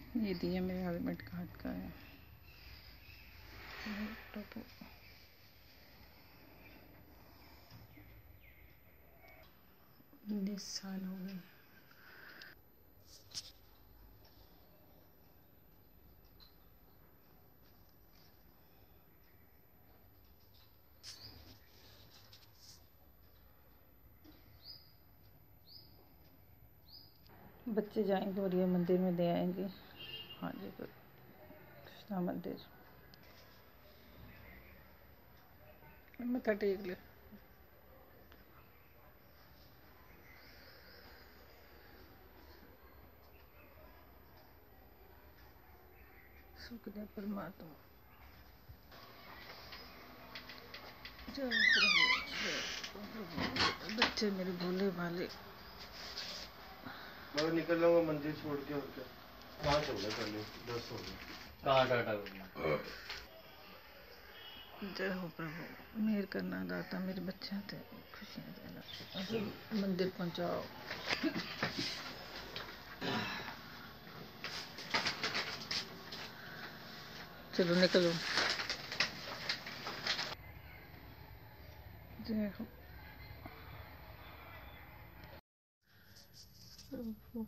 ये दिया मेरे हेलमेट का हाथ का है। टोपो 19 साल हो गए। बच्चे जाएंगे और ये मंदिर में दे आएंगे। हाँ जी, कृष्णा मंदिर। मत्था टेक ले। सुख दे परमात्मा। जय प्रभु, जय प्रभु। बच्चे मेरे भोले भाले। मैं निकल जाऊंगा मंदिर छोड़ के। और क्या 5 हो गए, पहले 10 हो गए। कहाँ टाटा करना। जय हो प्रभु, मेहर करना दाता, मेरे बच्चे थे खुशियाँ देना। मंदिर पहुँचाओ। चलो निकलो। जय हो प्रभु,